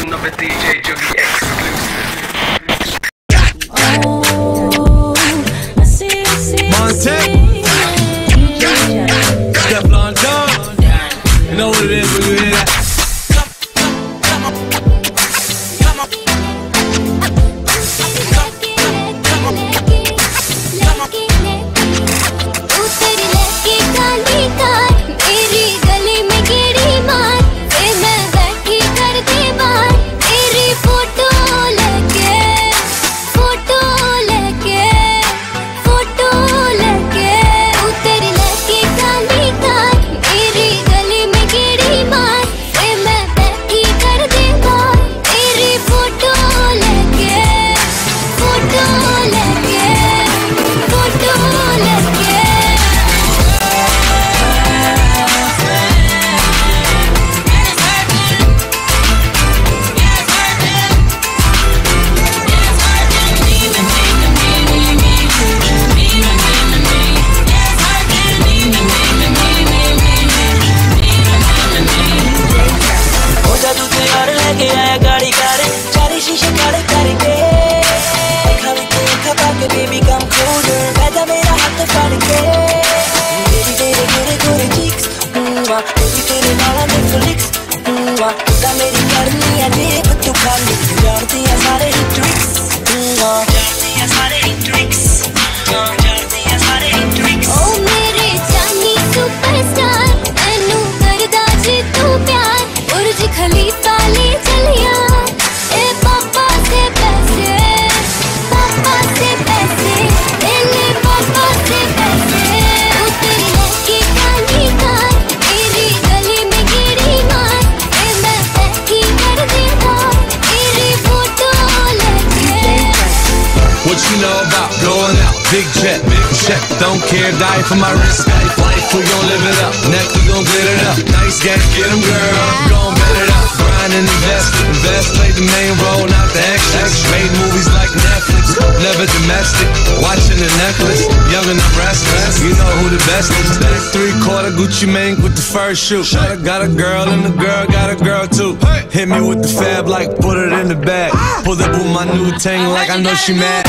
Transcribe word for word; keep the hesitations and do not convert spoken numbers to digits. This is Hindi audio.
Another D J Juggy exclusive. Oh, I see, I see, I see. Stefflon Don, you know what it is when you hear that. Baby come closer, better मेरा हाथ पकड़ के तेरी तेरे गोरे गोरे cheeks, baby तेरे नाला Netflix, तू मेरी करनी है देख तू खाली जानती है सारे ही tricks, जानती है सारे ही tricks, जानती है सारे ही tricks. ओ मेरे चांदी superstar, मैनू करदा जी तू प्यार, बुर्ज खलीफा ले चलिया, ए पापा से पैसे, पापा से पैसे, तेरे पापा से पैसे, तू तेरी लड़की काली कार, तेरी गली में गिरी मार, ए मैं पैकी कर देता, तेरी फोटो लेके. What you know about going out? Big jet, big check, don't care, die for my wrist. Life, we gon' live it up, neck, we gon' get it up. Nice gang, get them girl, gon' bet it up. Grind and invest, invest, play the main role, not the extras. Made movies like Netflix, never domestic. Watching the necklace, young and the restless. You know who the best is. Three quarter Gucci Mane with the first shoe. Shawty got a girl and the girl got a girl too. Hit me with the fab like put it in the bag. Pulled up with my new tank like I know she mad.